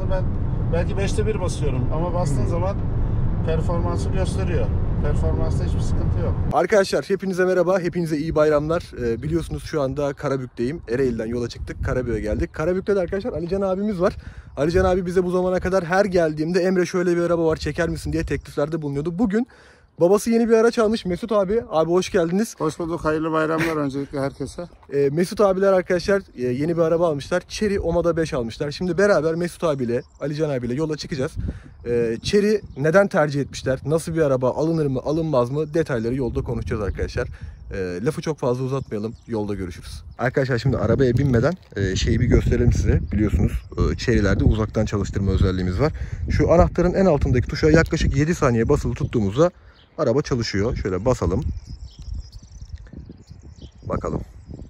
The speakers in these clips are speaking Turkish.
ben belki 5'te 1 basıyorum ama bastığın zaman performansı gösteriyor. Performansta hiçbir sıkıntı yok. Arkadaşlar hepinize merhaba, hepinize iyi bayramlar. Biliyorsunuz şu anda Karabük'teyim. Ereğli'den yola çıktık, Karabük'e geldik. Karabük'te de arkadaşlar Alican abimiz var. Alican abi bize bu zamana kadar her geldiğimde Emre şöyle bir araba var çeker misin diye tekliflerde bulunuyordu. Bugün babası yeni bir araç almış. Mesut abi. Abi hoş geldiniz. Hoş bulduk. Hayırlı bayramlar öncelikle herkese. Mesut abiler arkadaşlar yeni bir araba almışlar. Chery Omada 5 almışlar. Şimdi beraber Mesut abiyle, Alican abiyle yola çıkacağız. Chery neden tercih etmişler? Nasıl bir araba? Alınır mı, alınmaz mı? Detayları yolda konuşacağız arkadaşlar. Lafı çok fazla uzatmayalım. Yolda görüşürüz. Arkadaşlar şimdi arabaya binmeden şeyi bir gösterelim size. Biliyorsunuz Chery'lerde uzaktan çalıştırma özelliğimiz var. Şu anahtarın en altındaki tuşa yaklaşık 7 saniye basılı tuttuğumuzda araba çalışıyor. Şöyle basalım. Bakalım.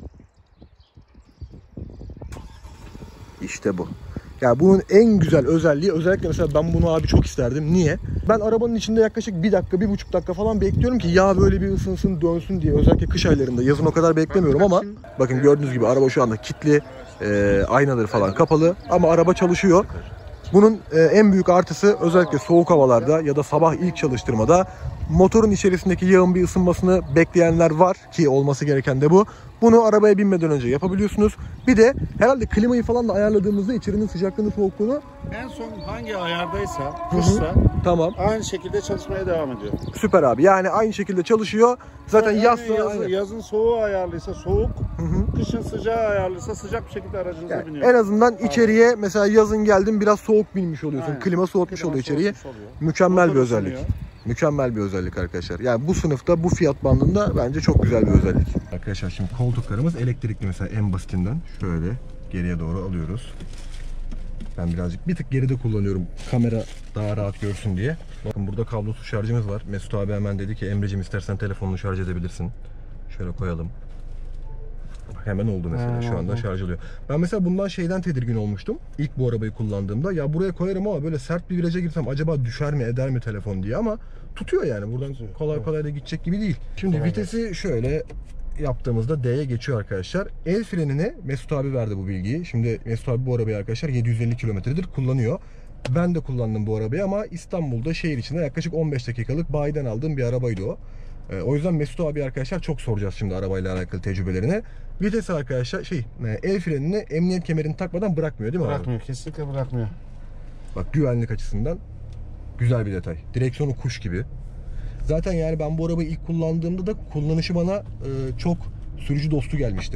İşte bu. Ya bunun en güzel özelliği, özellikle mesela ben bunu abi çok isterdim. Niye? Ben arabanın içinde yaklaşık 1 dakika, 1,5 dakika falan bekliyorum ki ya böyle bir ısınsın, dönsün diye. Özellikle kış aylarında. Yazın o kadar beklemiyorum ama bakın gördüğünüz gibi araba şu anda kilitli. Aynaları falan kapalı ama araba çalışıyor. Bunun en büyük artısı özellikle soğuk havalarda ya da sabah ilk çalıştırmada motorun içerisindeki yağın bir ısınmasını bekleyenler var ki olması gereken de bu. Bunu arabaya binmeden önce yapabiliyorsunuz. Bir de herhalde klimayı falan da ayarladığımızda içerinin sıcaklığını, soğukluğunu En son hangi ayardaysa, kışsa tamam. aynı şekilde çalışmaya devam ediyor. Süper abi. Yani aynı şekilde çalışıyor. Zaten yazın soğuğu ayarlıysa soğuk, kışın sıcağı ayarlıysa sıcak bir şekilde aracınıza yani biniyor. en azından içeriye mesela yazın geldin biraz soğuk binmiş oluyorsun. Aynen. Klima soğutmuş oluyor içeriye. Oluyor. Mükemmel Motor bir özellik. ısınıyor. Mükemmel bir özellik arkadaşlar. Yani bu sınıfta, bu fiyat bandında bence çok güzel bir özellik. Arkadaşlar şimdi koltuklarımız elektrikli mesela en basitinden. Şöyle geriye doğru alıyoruz. Ben birazcık bir tık geride kullanıyorum. Kamera daha rahat görsün diye. Bakın burada kablosuz şarjımız var. Mesut abi hemen dedi ki Emre'cim istersen telefonunu şarj edebilirsin. Şöyle koyalım. Hemen oldu mesela. Şu anda şarj oluyor. Ben mesela bundan şeyden tedirgin olmuştum. İlk bu arabayı kullandığımda. Ya buraya koyarım ama böyle sert bir viraja girsem acaba düşer mi eder mi telefon diye ama tutuyor yani. Buradan kolay kolay da gidecek gibi değil. Şimdi vitesi şöyle yaptığımızda D'ye geçiyor arkadaşlar. El frenini Mesut abi verdi bu bilgiyi. Şimdi Mesut abi bu arabayı arkadaşlar 750 kilometredir kullanıyor. Ben de kullandım bu arabayı ama İstanbul'da şehir içinde yaklaşık 15 dakikalık bayiden aldığım bir arabaydı o. O yüzden Mesut abi arkadaşlar çok soracağız şimdi arabayla alakalı tecrübelerini. Vitesi arkadaşlar el frenini emniyet kemerini takmadan bırakmıyor değil mi Bırakmıyor, abi? kesinlikle bırakmıyor. Bak güvenlik açısından güzel bir detay. Direksiyonu kuş gibi. Zaten yani ben bu arabayı ilk kullandığımda da kullanışı bana çok sürücü dostu gelmişti.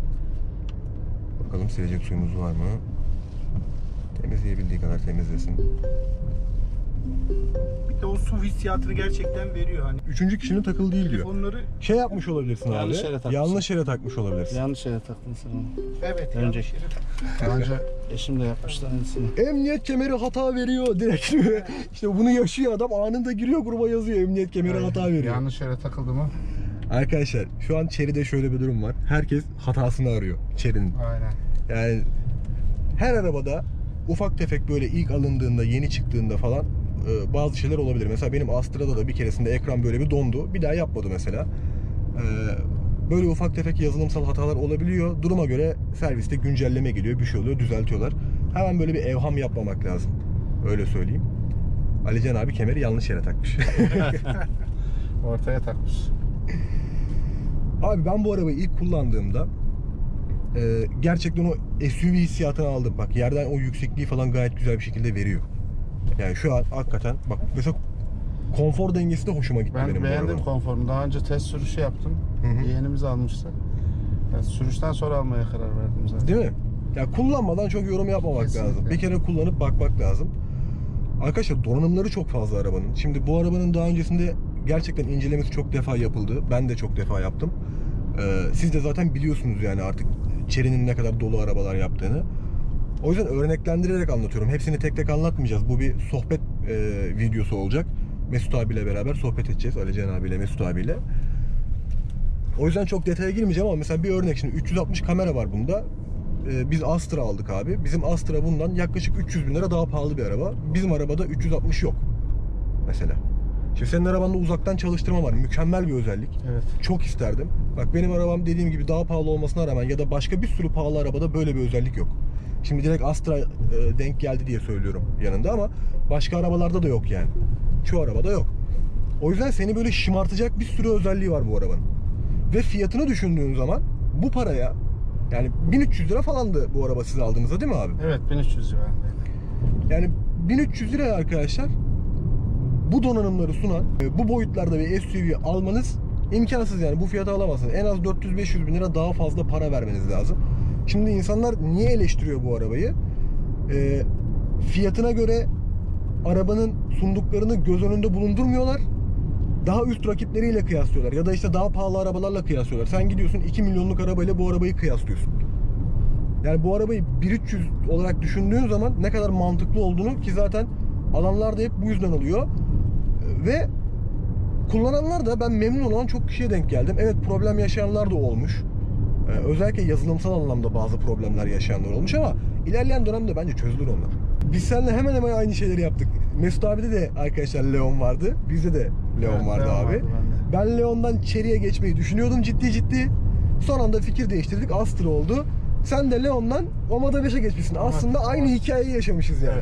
Bakalım silecek suyumuz var mı? Temizleyebildiği kadar temizlesin. Bir de o su hissiyatını gerçekten veriyor hani. Üçüncü kişinin takılı değil diyor. Telefonları Şey yapmış olabilirsin Yanlış abi. yere takmışsın. Yanlış yere takmış olabilirsin. Yanlış yere taktın sen onu. evet Önce- yanlış yere. Daha önce eşim de yapmıştı aynısını. Emniyet kemeri hata veriyor direkt. İşte bunu yaşıyor adam, anında giriyor gruba yazıyor emniyet kemeri hata veriyor. Yanlış yere takıldı mı? Arkadaşlar şu an Chery'de şöyle bir durum var. Herkes hatasını arıyor Chery'nin. Aynen. Yani her arabada ufak tefek böyle ilk alındığında, yeni çıktığında falan bazı şeyler olabilir. Mesela benim Astra'da da bir keresinde ekran böyle bir dondu. Bir daha yapmadı mesela. Böyle ufak tefek yazılımsal hatalar olabiliyor. Duruma göre serviste güncelleme geliyor, bir şey oluyor, düzeltiyorlar. Hemen böyle bir evham yapmamak lazım. Öyle söyleyeyim. Alican abi kemeri yanlış yere takmış. Ortaya takmış. Abi ben bu arabayı ilk kullandığımda gerçekten o SUV hissiyatını aldım. Bak yerden o yüksekliği falan gayet güzel bir şekilde veriyor. Yani şu an hakikaten bak mesela konfor dengesi de hoşuma gitti Ben benim bu beğendim arabanın. konforunu. Daha önce test sürüşü yaptım. Yeğenimiz almıştı. Ben sürüşten sonra almaya karar verdim zaten. Değil mi? Ya kullanmadan çok yorum yapmamak Kesinlikle. lazım. Bir kere kullanıp bakmak lazım. Arkadaşlar donanımları çok fazla arabanın. Şimdi bu arabanın daha öncesinde gerçekten incelemesi çok defa yapıldı. Ben de çok defa yaptım. Siz de zaten biliyorsunuz yani artık Chery'nin ne kadar dolu arabalar yaptığını. O yüzden örneklendirerek anlatıyorum. Hepsini tek tek anlatmayacağız. Bu bir sohbet videosu olacak. Mesut abiyle beraber sohbet edeceğiz. Alican abiyle, Mesut abiyle. O yüzden çok detaya girmeyeceğim ama mesela bir örnek, şimdi 360 kamera var bunda. Biz Astra aldık abi. Bizim Astra bundan yaklaşık 300 bin lira daha pahalı bir araba. Bizim arabada 360 yok. Mesela. Şimdi senin arabanda uzaktan çalıştırma var. Mükemmel bir özellik. Evet. Çok isterdim. Bak benim arabam dediğim gibi daha pahalı olmasına rağmen ya da başka bir sürü pahalı arabada böyle bir özellik yok. Şimdi direkt Astra denk geldi diye söylüyorum yanında ama başka arabalarda da yok yani. Çoğu arabada yok. O yüzden seni böyle şımartacak bir sürü özelliği var bu arabanın. Ve fiyatını düşündüğün zaman bu paraya, yani 1300 lira falandı bu araba siz aldığınızda değil mi abi? Evet, 1300 civarındaydı. Yani 1300 liraya arkadaşlar bu donanımları sunan, bu boyutlarda bir SUV almanız imkansız yani. Bu fiyata alamazsınız. En az 400-500 bin lira daha fazla para vermeniz lazım. Şimdi insanlar niye eleştiriyor bu arabayı? Fiyatına göre arabanın sunduklarını göz önünde bulundurmuyorlar. Daha üst rakipleriyle kıyaslıyorlar. Ya da işte daha pahalı arabalarla kıyaslıyorlar. Sen gidiyorsun 2 milyonluk arabayla bu arabayı kıyaslıyorsun. Yani bu arabayı 1300 olarak düşündüğün zaman ne kadar mantıklı olduğunu, ki zaten alanlar da hep bu yüzden alıyor. Ve kullananlar da, ben memnun olan çok kişiye denk geldim. Evet, problem yaşayanlar da olmuş. Özellikle yazılımsal anlamda bazı problemler yaşayanlar olmuş ama ilerleyen dönemde bence çözülür onlar. Biz seninle hemen hemen aynı şeyleri yaptık. Mesut abi'de de arkadaşlar Leon vardı. Bizde de Leon vardı Leon abi. vardı Ben Leon'dan Chery'e geçmeyi düşünüyordum ciddi. Son anda fikir değiştirdik. Astra oldu. Sen de Leon'dan Omada 5'e geçmişsin. Aslında aynı hikayeyi yaşamışız yani.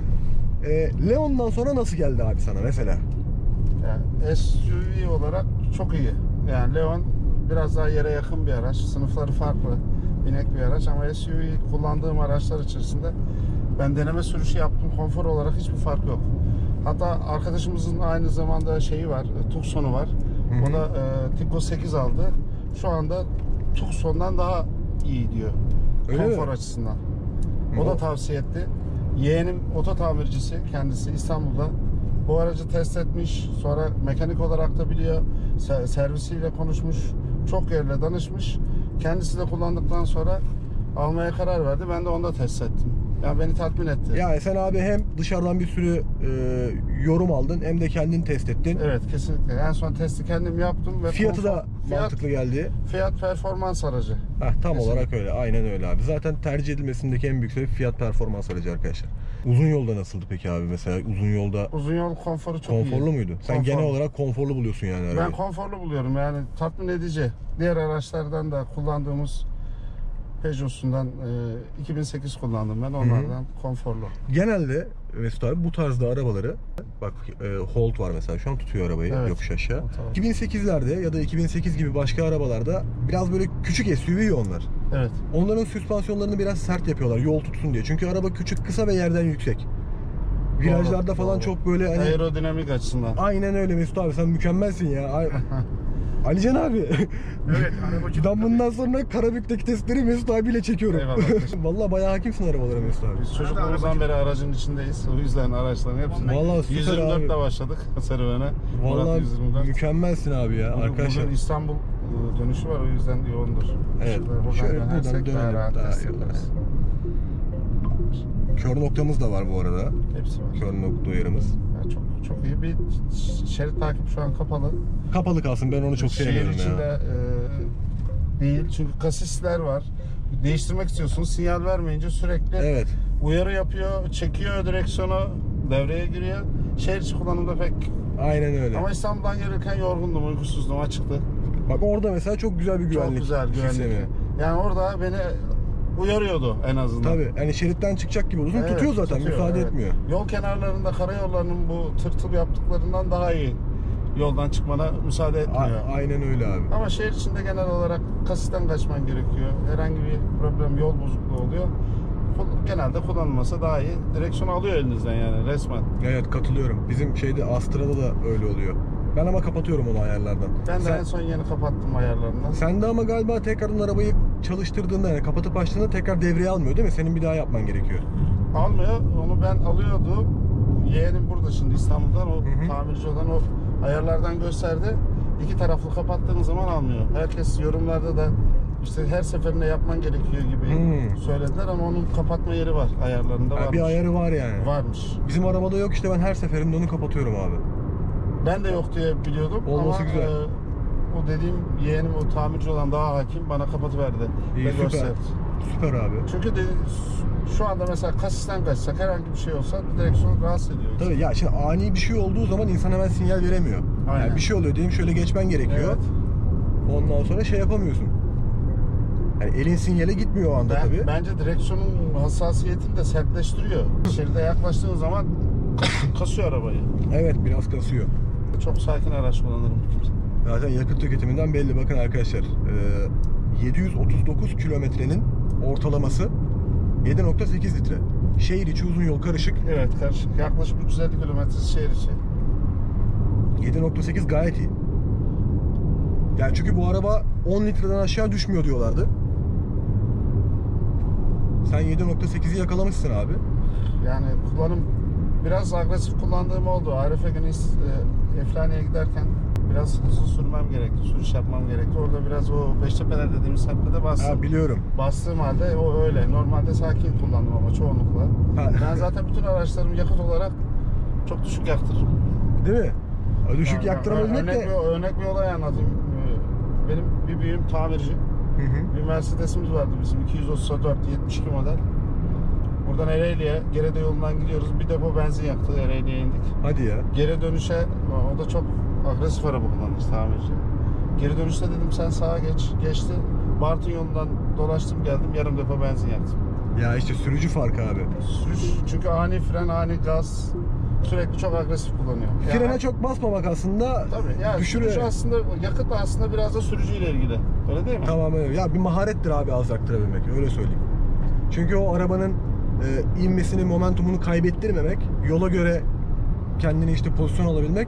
Leon'dan sonra nasıl geldi abi sana mesela? Yani SUV olarak çok iyi. Yani Leon biraz daha yere yakın bir araç. Sınıfları farklı. Binek bir araç ama SUV kullandığım araçlar içerisinde ben deneme sürüşü yaptım. Konfor olarak hiçbir fark yok. Hatta arkadaşımızın aynı zamanda şeyi var, Tucson'u var. O da Tico 8 aldı. Şu anda Tucson'dan daha iyi diyor. Öyle konfor mi? açısından. O da tavsiye etti. Yeğenim oto tamircisi, kendisi İstanbul'da. Bu aracı test etmiş, sonra mekanik olarak da biliyor. Servisiyle konuşmuş, çok yerle danışmış. Kendisi de kullandıktan sonra almaya karar verdi. Ben de onda test ettim. Yani beni tatmin etti. Yani sen abi hem dışarıdan bir sürü yorum aldın hem de kendin test ettin. Evet, kesinlikle. En son testi kendim yaptım ve Fiyatı da mantıklı geldi. Fiyat performans aracı. Tam Kesinlikle. olarak öyle. Aynen öyle abi. Zaten tercih edilmesindeki en büyük sebep fiyat performans aracı arkadaşlar. Uzun yolda nasıldı peki abi mesela? Uzun yolda Uzun yol konforu çok iyi. konforlu muydu? Sen Konforlu. genel olarak konforlu buluyorsun yani arabayı. Ben konforlu buluyorum, yani tatmin edici. Diğer araçlardan da kullandığımız Peugeot'sundan 2008 kullandım ben, onlardan konforlu. Genelde Mesut abi bu tarzda arabaları, bak Holt var mesela şu an tutuyor arabayı yokuş aşağı. Tamam. 2008'lerde ya da 2008 gibi başka arabalarda biraz böyle küçük SUV onlar. Evet. Onların süspansiyonlarını biraz sert yapıyorlar yol tutsun diye. Çünkü araba küçük, kısa ve yerden yüksek. Virajlarda Doğru, falan doğru. çok böyle hani... Aerodinamik açısından. Aynen öyle Mesut abi, sen mükemmelsin ya. Alican abi. Evet, araba çok Ben bundan sonra Karabük'teki testleri Mesut abiyle çekiyorum. Eyvallah. Vallahi bayağı hakimsin arabalara Mesut abi. Biz çocukluğumuzdan beri aracın içindeyiz. O yüzden araçların hepsini. Vallahi süper 124 abi. ile başladık serüvene. Vallahi Murat 124. mükemmelsin abi ya arkadaşlar. Bugün İstanbul dönüşü var, o yüzden yoğundur. Evet. Buradan Şöyle dönersek buradan dönelim. rahat Daha test iyi olur. yaparız. Kör noktamız da var bu arada. Hepsi var. Kör nokta uyarımız. Yani çok iyi bir şerit takip şu an kapalı. Kapalı kalsın, ben onu çok Şehir sevmiyorum içinde ya. değil çünkü kasisler var. Değiştirmek istiyorsunuz, sinyal vermeyince sürekli Evet. uyarı yapıyor, çekiyor direksiyonu, devreye giriyor. Şehir içi kullanımda pek. Aynen öyle. Ama İstanbul'dan gelirken yorgundum, uykusuzdum, açıktı. Bak orada mesela çok güzel bir güvenlik Çok güzel güvenlik. sistemi. Yani orada beni uyarıyordu en azından. Tabii yani şeritten çıkacak gibi olursun, Evet, tutuyor zaten, tutuyor, müsaade evet. etmiyor. Yol kenarlarında, karayollarının bu tırtıl yaptıklarından daha iyi yoldan çıkmana müsaade etmiyor. Aynen öyle abi. Ama şehir içinde genel olarak kasisten kaçman gerekiyor. Herhangi bir problem, yol bozukluğu oluyor. Genelde kullanılmasa daha iyi. Direksiyonu alıyor elinizden yani resmen. Evet, katılıyorum. Bizim şeyde Astra'da da öyle oluyor. Ben ama kapatıyorum onu ayarlardan. Ben de en son yeni kapattım ayarlarından. Sen de ama galiba tekrardan arabayı çalıştırdığında, yani kapatıp açtığında tekrar devreye almıyor değil mi? Senin bir daha yapman gerekiyor. Almıyor. Onu ben alıyordum. Yeğenim burada şimdi İstanbul'dan, o tamirci olan, o ayarlardan gösterdi. İki taraflı kapattığın zaman almıyor. Herkes yorumlarda da işte her seferinde yapman gerekiyor gibi söylediler ama onun kapatma yeri var, ayarlarında varmış. Bir ayarı var yani. Varmış. Bizim arabada yok işte, ben her seferinde onu kapatıyorum abi. Ben de yok diye biliyordum Olması ama güzel. o dediğim yeğenim, o tamirci olan daha hakim, bana kapatıverdi. İyi, ve süper. gösterdi. Süper abi. Çünkü şu anda mesela kasisten kaçsak, herhangi bir şey olsa direksiyon rahatsız ediyor. Tabii ya, şimdi ani bir şey olduğu zaman insan hemen sinyal veremiyor. Aynen. Yani bir şey oluyor diyelim, şöyle geçmen gerekiyor. Evet. Ondan sonra şey yapamıyorsun. Yani elin sinyale gitmiyor o anda tabii. Bence direksiyonun hassasiyetini de sertleştiriyor. Şeride yaklaştığın zaman kasıyor arabayı. Evet, biraz kasıyor. Çok sakin araç kullanırım. Zaten yakıt tüketiminden belli. Bakın arkadaşlar, 739 kilometrenin ortalaması 7.8 litre. Şehir içi uzun yol karışık. Evet, karışık. Yaklaşık 350 kilometresi şehir içi. 7.8 gayet iyi. Yani çünkü bu araba 10 litreden aşağı düşmüyor diyorlardı. Sen 7.8'i yakalamışsın abi. Yani kullanım biraz agresif kullandığım oldu. Arife günü Eflane'ye giderken biraz hızlı sürmem gerekti. Sürüş yapmam gerekti. Orada biraz o Beştepeler dediğimiz semtte de bastım. Ha, biliyorum. Bastığım halde o öyle. Normalde sakin kullandım ama çoğunlukla. Ha. Ben zaten bütün araçlarım yakıt olarak çok düşük yaktırırım. Değil mi? Düşük Yani yaktırabilmek de... örnek bir olay anlatayım. Benim bir büyüğüm tamirci. Hı hı. Bir Mercedes'imiz vardı bizim 234 72 model. Buradan Ereğli'ye Gerede yolundan gidiyoruz. Bir depo benzin yaktı. Ereğli'ye indik. Hadi ya. Geri dönüşe o da çok agresif araba kullanır tamirci. Geri dönüşte dedim sen sağa geç. Geçti. Bartın yolundan dolaştım geldim. Yarım depo benzin yaktım. Ya işte sürücü farkı abi. Sürüş çünkü ani fren, ani gaz sürekli çok agresif kullanıyor. Yani, Frene çok basmamak aslında tabii yani düşürüyor. sürüş aslında yakıt aslında biraz da sürücüyle ilgili. Öyle değil mi? Tamam öyle. Ya bir maharettir abi az yaktırabilmek. Öyle söyleyeyim. Çünkü o arabanın inmesini, momentumunu kaybettirmemek, yola göre kendini işte pozisyon alabilmek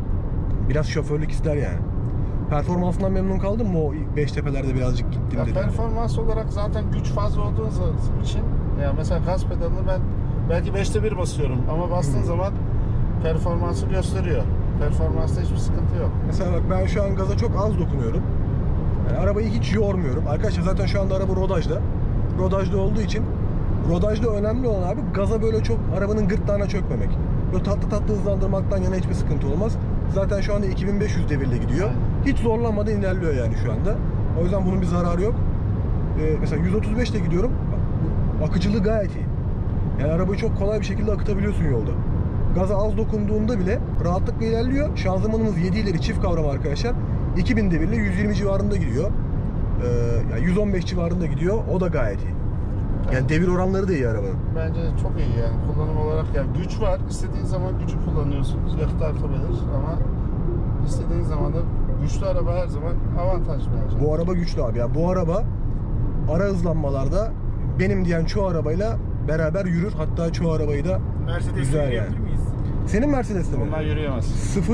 biraz şoförlük ister yani. Performansından memnun kaldın mı o ilk Beştepe'lerde birazcık gittim Ya dedim. performans olarak zaten güç fazla olduğu için ya mesela gaz pedalını ben belki 5'te 1 basıyorum ama bastığın zaman performansı gösteriyor. Performansta hiçbir sıkıntı yok. Mesela bak ben şu an gaza çok az dokunuyorum. Yani arabayı hiç yormuyorum. Arkadaşlar zaten şu anda araba rodajda. Rodajda olduğu için rodajda önemli olan abi gaza böyle çok arabanın gırtlağına çökmemek. Böyle tatlı tatlı hızlandırmaktan yana hiçbir sıkıntı olmaz. Zaten şu anda 2500 devirle gidiyor. Hiç zorlanmadan ilerliyor yani şu anda. O yüzden bunun bir zararı yok. Mesela 135 ile gidiyorum. Akıcılığı gayet iyi. Yani arabayı çok kolay bir şekilde akıtabiliyorsun yolda. Gaza az dokunduğunda bile rahatlıkla ilerliyor. Şanzımanımız 7 ileri çift kavram arkadaşlar. 2000 devirle 120 civarında gidiyor. Yani 115 civarında gidiyor. O da gayet iyi. Yani devir oranları da iyi arabanın. Bence çok iyi yani kullanım olarak yani güç var. İstediğin zaman gücü kullanıyorsunuz. Yakıt artabilir ama istediğin zaman da güçlü araba her zaman avantaj bence. Bu araba güçlü abi. Yani bu araba ara hızlanmalarda benim diyen çoğu arabayla beraber yürür. Hatta çoğu arabayı da Mercedes'e güzel yürüyebilir yani. miyiz? Senin Mercedes'te mi? Onlar yürüyemez.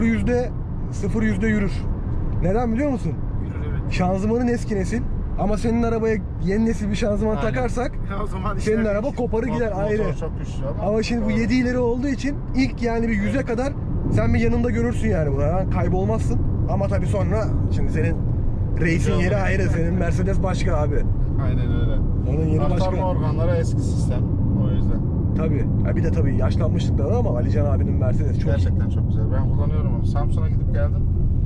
0 yüzde yürür. Neden biliyor musun? Yürür evet. Şanzımanın eski nesil. Ama senin arabaya yeni nesil bir şanzıman Aynen. takarsak Ya o zaman senin işler araba değişir. koparı gider ayrı. Motor çok güçlü Ama şimdi bu 7 ileri olduğu için ilk yani bir 100'e kadar sen bir yanında görürsün yani bunu. Ha? Kaybolmazsın. Ama tabii sonra şimdi senin reis'in yeri ayrı. Senin Mercedes başka abi. Aynen öyle. Onun yeri başka. Aktarma organları eski sistem. O yüzden. Tabii. Ya bir de tabii yaşlanmışlıklar ama Alican abinin Mercedes çok Gerçekten çok güzel. Ben kullanıyorum onu. Samsun'a gidip geldim.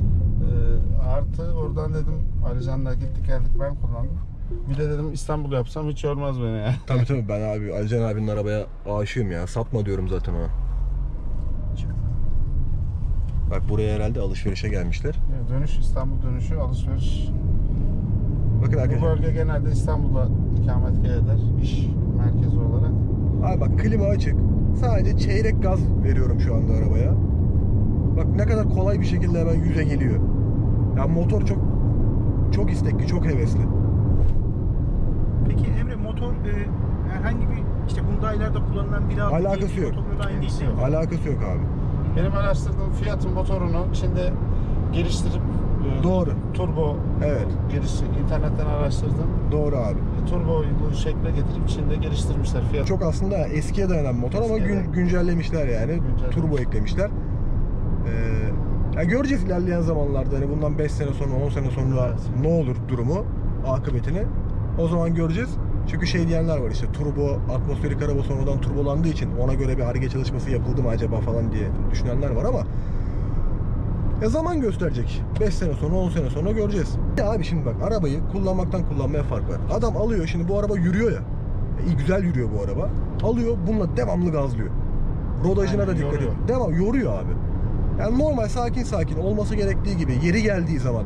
Artı oradan dedim Alican'la gittik geldik ben kullandım. Bir de dedim İstanbul yapsam hiç yormaz beni ya. Tabii ben abi Alican abinin arabaya aşığım ya. Satma diyorum zaten ona. Bak buraya herhalde alışverişe gelmişler. Dönüş İstanbul dönüşü alışveriş. Bakın Bu arkadaşlar. bölge genelde İstanbul'da ikametgah eder. İş merkezi olarak. Abi bak klima açık. Sadece çeyrek gaz veriyorum şu anda arabaya. Bak ne kadar kolay bir şekilde hemen 100'e geliyor. Ya motor çok istekli, çok hevesli. Peki Emre motor herhangi bir işte Hyundai'lerde kullanılan bir Alakası yok. motorla aynı değil mi? Alakası yok abi. Benim araştırdığım Fiat'ın motorunu Çin'de geliştirip Doğru. turbo Evet. internetten araştırdım. Doğru abi. Turbo şekle getirip Çin'de geliştirmişler Fiat. Çok aslında eskiye dayanan motor ama Eskiye dayanan. güncellemişler yani. Güncellemiş. Turbo eklemişler. Ya göreceğiz ilerleyen zamanlarda hani bundan 5 sene sonra 10 sene sonra Evet. ne olur durumu, akıbetini. O zaman göreceğiz. Çünkü şey diyenler var işte turbo, atmosferik araba sonradan turbolandığı için ona göre bir Ar-Ge çalışması yapıldı mı acaba falan diye düşünenler var ama zaman gösterecek. 5 sene sonra 10 sene sonra göreceğiz. Ya abi şimdi bak arabayı kullanmaktan kullanmaya fark var. Adam alıyor şimdi bu araba yürüyor ya. İyi güzel yürüyor bu araba. Alıyor bununla devamlı gazlıyor. Rodajına da dikkat yoruyor. et. Yoruyor abi. Yani normal sakin olması gerektiği gibi yeri geldiği zaman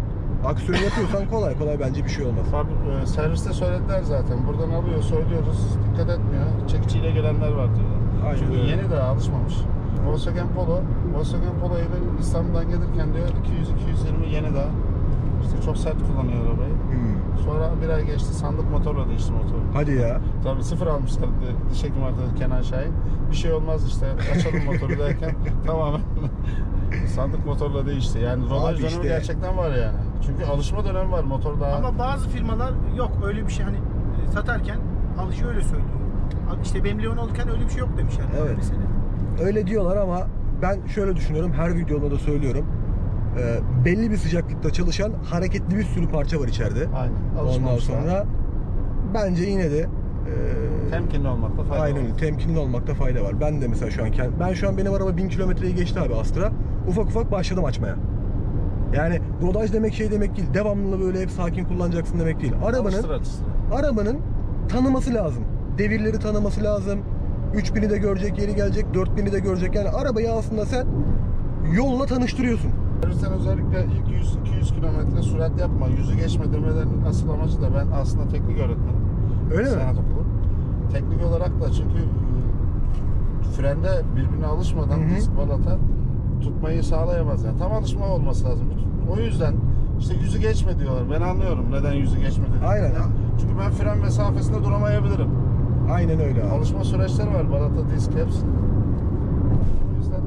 aksiyon yapıyorsan kolay kolay bence bir şey olmaz. Serviste söylediler zaten. Buradan alıyor, söylüyoruz. Dikkat etmiyor. Çekiciyle gelenler var diyorlar. Aynen Çünkü öyle. yeni daha alışmamış. Volkswagen Polo ile İstanbul'dan gelirken diyor 200-220 yeni daha. İşte çok sert kullanıyor arabayı. Sonra bir ay geçti, sandık motorla değişti motoru. Hadi ya. Tabii sıfır almışlar diş hekim arkadaşı Kenan Şahin. Bir şey olmaz işte, açalım motoru derken tamamen sandık motorla değişti. Yani rodaj dönemi işte. gerçekten var yani. Çünkü alışma dönemi var motor daha. Ama bazı firmalar yok öyle bir şey, hani satarken alıcı öyle söylüyor. İşte benim Leon alırken öyle bir şey yok demişler. Evet. Mesela. Öyle diyorlar ama ben şöyle düşünüyorum. Her videomda da söylüyorum. Belli bir sıcaklıkta çalışan hareketli bir sürü parça var içeride. Aynen. Ondan Alışmamışlar. sonra bence yine de temkinli olmakta fayda var. aynen öyle, temkinli olmakta fayda var. Ben de mesela şu an benim araba 1000 kilometreyi geçti abi Astra. Ufak ufak başladım açmaya. Yani rodaj demek şey demek değil. Devamlı böyle hep sakin kullanacaksın demek değil. Arabanın tanıması lazım. Devirleri tanıması lazım. 3000'i de görecek, yeri gelecek, 4000'i de görecek. Yani arabayı aslında sen yolla tanıştırıyorsun. Sen özellikle ilk 100-200 kilometre sürat yapma. Yüzü geçme demelerin asıl amacı da, ben aslında teknik öğretmenim. Öyle mi? Sanat okulu. Teknik olarak da çünkü frende birbirine alışmadan disk balata tutmayı sağlayamaz yani. Tam alışma olması lazım. O yüzden işte yüzü geçme diyorlar. Ben anlıyorum neden yüzü geçme dediklerini. Aynen. Çünkü ben fren mesafesinde duramayabilirim. Aynen öyle abi. Alışma süreçleri var. Balata, disk hepsi. O yüzden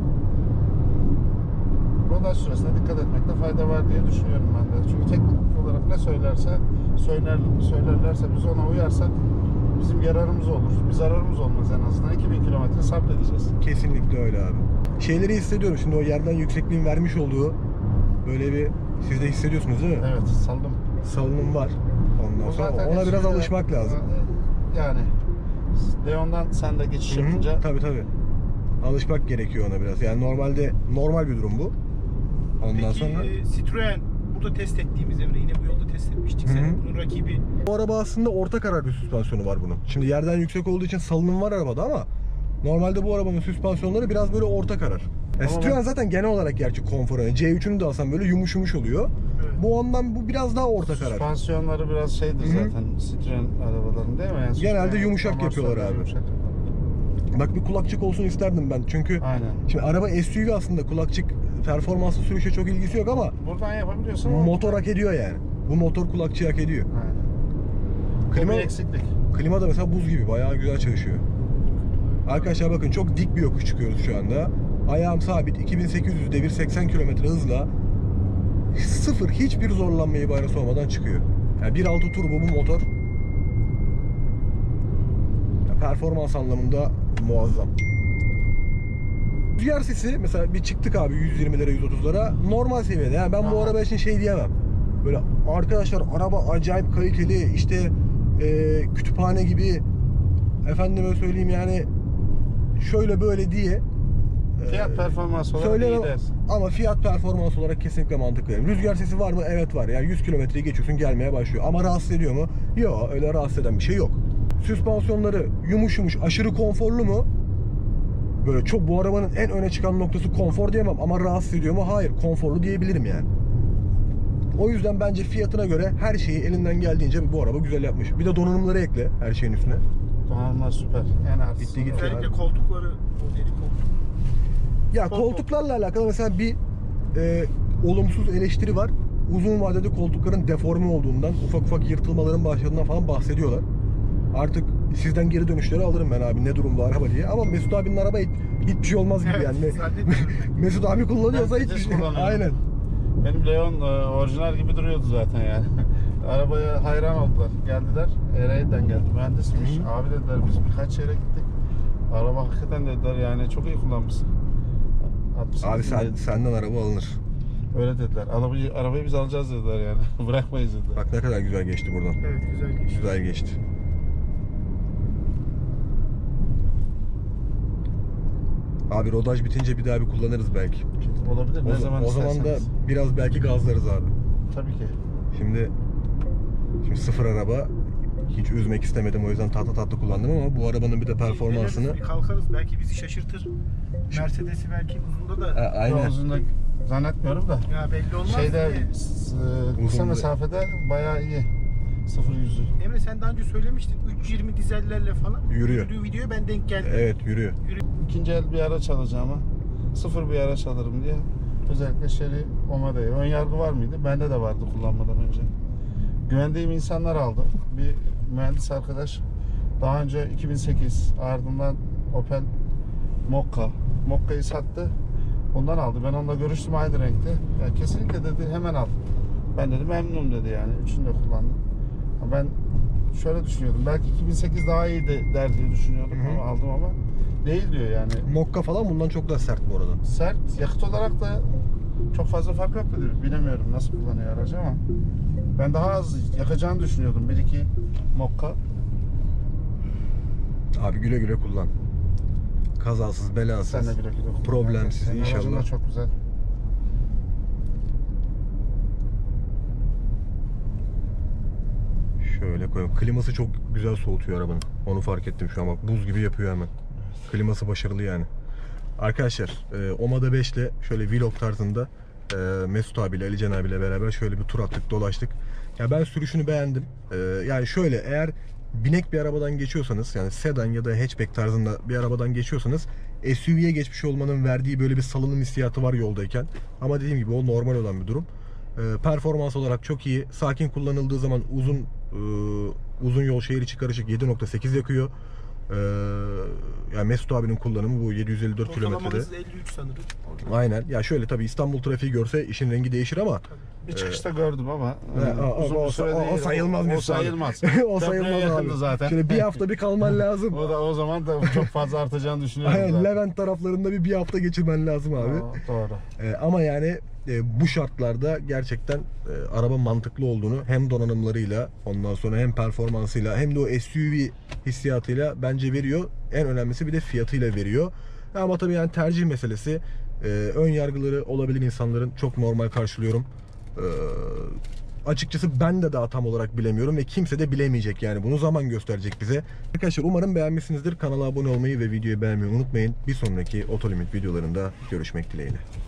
rodaj süresine dikkat etmekte fayda var diye düşünüyorum ben de. Çünkü teknik olarak ne söylerlerse biz ona uyarsak bizim yararımız olur. Bir zararımız olmaz en azından. 2000 kilometre sabredeceğiz. Kesinlikle öyle abi. Şeyleri hissediyorum şimdi, o yerden yüksekliğin vermiş olduğu böyle bir, siz de hissediyorsunuz değil mi? Evet, saldım. Salınım var. Ondan Bu sonra zaten ona biraz hepsi- alışmak lazım. Yani Leon'dan sen de geçiş yapınca Tabii. Alışmak gerekiyor ona biraz. Yani normalde normal bir durum bu. Ondan Peki sonra Citroen burada test ettiğimiz Emre, yine bu yolda test etmiştik. Senin bunun rakibi bu araba aslında orta karar bir süspansiyonu var bunun. Şimdi yerden yüksek olduğu için salınım var arabada ama normalde bu arabanın süspansiyonları biraz böyle orta karar. Citroen zaten genel olarak gerçi konfor. Yani C3'ünü de alsam böyle yumuş oluyor. Evet. Bu biraz daha orta karar. süspansiyonları biraz şeydir zaten Citroen arabaların değil mi? Yani Genelde Citroen yumuşak amortisörleri yapıyorlar abi. yumuşak yapıyorlar. Bak bir kulakçık olsun isterdim ben. Çünkü Aynen. şimdi araba SUV aslında, kulakçık performanslı sürüşe çok ilgisi yok ama Buradan yapabiliyorsun ama motor hak ediyor yani. Bu motor kulakçığı hak ediyor. aynen. Klima- Bir eksiklik. Klima da mesela buz gibi bayağı güzel çalışıyor. Arkadaşlar bakın, çok dik bir yokuş çıkıyoruz şu anda. Ayağım sabit, 2800 devir, 80 km hızla sıfır, hiçbir zorlanma ibaresi olmadan çıkıyor. Yani 1.6 turbo bu motor. Performans anlamında muazzam. Rüzgar sesi mesela bir çıktık abi 120'lere 130'lara normal seviyede. Yani ben bu araba için şey diyemem. Böyle arkadaşlar araba acayip kaliteli, işte kütüphane gibi, efendime söyleyeyim yani şöyle böyle diye Fiyat performans olarak söylemem iyi dersin. ama fiyat performans olarak kesinlikle mantıklı. Rüzgar sesi var mı? Evet var. Yani 100 kilometreyi geçiyorsun, gelmeye başlıyor. Ama rahatsız ediyor mu? Yok, öyle rahatsız eden bir şey yok. Süspansiyonları yumuş, aşırı konforlu mu? Böyle çok, bu arabanın en öne çıkan noktası konfor diyemem ama rahatsız ediyor mu? Hayır, konforlu diyebilirim yani. O yüzden bence fiyatına göre her şeyi elinden geldiğince bu araba güzel yapmış. Bir de donanımları ekle her şeyin üstüne. Donanımlar süper. En artısı. Bitti gitti. özellikle koltukları, o deri koltuk. Ya koltuklarla alakalı mesela bir olumsuz eleştiri var. Uzun vadede koltukların deforme olduğundan, ufak ufak yırtılmaların başladığından falan bahsediyorlar. Artık sizden geri dönüşleri alırım ben abi, ne durumda araba diye. Ama Mesut abinin araba hiçbir şey olmaz gibi Evet, yani. zannetmiyorum. Mesut abi kullanıyorsa Ben hiçbir vites şey. kullanıyorum. Aynen. Benim Leon orijinal gibi duruyordu zaten yani. Arabaya hayran oldular. Geldiler. Ereğli'den geldi. Mühendismiş. Abi dediler, biz birkaç yere gittik. Araba hakikaten dediler yani çok iyi kullanmışsın. Abi senden araba alınır. Öyle dediler. Arabayı biz alacağız dediler yani. Bırakmayız dediler. Bak ne kadar güzel geçti buradan. Evet, güzel geçiyor. Güzel geçti. Abi rodaj bitince bir daha bir kullanırız belki. Olabilir. Ne zaman O zaman da isterseniz. biraz belki gazlarız abi. Tabii ki. Şimdi sıfır araba, hiç üzmek istemedim, o yüzden tatlı kullandım ama bu arabanın bir de performansını Bir kalkarız, belki bizi şaşırtır. Mercedes'i belki uzunda da aynen. Uzunda Zannetmiyorum da. Ya belli olmaz Şeyde diye. kısa Uzun mesafede bayağı iyi. 0-100'ü. Emre sen daha önce söylemiştin 320 dizellerle falan. Yürüyor. Yürüdüğü videoya ben denk geldim. Evet, yürüyor. İkinci el bir araç alacağıma sıfır bir araç alırım diye özellikle Chery Omada'yı. Ön yargı var mıydı? Bende de vardı kullanmadan önce. Güvendiğim insanlar aldı. Bir mühendis arkadaş daha önce 2008 ardından Opel Mokka'yı sattı. Ondan aldı. Ben onunla görüştüm, aynı renkte. Ya kesinlikle dedi, hemen al. Ben dedim memnunum dedi yani. Üçünü de kullandım. Ama ben şöyle düşünüyordum. Belki 2008 daha iyi der diye düşünüyordum ama aldım ama değil diyor yani. Mokka falan bundan çok daha sert bu arada. Sert. Yakıt olarak da çok fazla fark yok dedi. Bilemiyorum nasıl kullanıyor aracı ama ben daha az yakacağını düşünüyordum. 1-2 Mokka. Abi güle güle kullan. Kazasız, belasız. Sen de güle güle kullan. Problemsiz Senin aracın inşallah. da çok güzel. Şöyle koyalım. Kliması çok güzel soğutuyor arabanın. Onu fark ettim şu an bak. Buz gibi yapıyor hemen. Kliması başarılı yani. Arkadaşlar Omada 5 ile şöyle vlog tarzında Mesut abiyle, Alican abiyle beraber şöyle bir tur attık, dolaştık. Ya ben sürüşünü beğendim. Yani şöyle, eğer binek bir arabadan geçiyorsanız, yani sedan ya da hatchback tarzında bir arabadan geçiyorsanız, SUV'ye geçmiş olmanın verdiği böyle bir salınım hissiyatı var yoldayken. Ama dediğim gibi o normal olan bir durum. Performans olarak çok iyi. Sakin kullanıldığı zaman uzun yol şehir içi karışık 7.8 yakıyor. Yani Mesut abinin kullanımı bu 754 Ortalama kilometrede. hızı 53 sanırım. Aynen. Ya şöyle, tabii İstanbul trafiği görse işin rengi değişir ama Bir çıkışta gördüm ama o sayılmaz mı? O sayılmaz. o sayılmaz yakındı abi. zaten. Şöyle bir hafta bir kalman lazım. O zaman da çok fazla artacağını düşünüyorum. Aynen, zaten. Levent taraflarında bir hafta geçirmen lazım abi. Doğru. Ama yani bu şartlarda gerçekten araba mantıklı olduğunu, hem donanımlarıyla, ondan sonra hem performansıyla, hem de o SUV hissiyatıyla bence veriyor. En önemlisi bir de fiyatıyla veriyor. Ama tabii yani tercih meselesi. Ön yargıları olabilir insanların, çok normal karşılıyorum. Açıkçası ben de daha tam olarak bilemiyorum ve kimse de bilemeyecek, yani bunu zaman gösterecek bize. Arkadaşlar umarım beğenmişsinizdir. Kanala abone olmayı ve videoyu beğenmeyi unutmayın. Bir sonraki Otolimit videolarında görüşmek dileğiyle.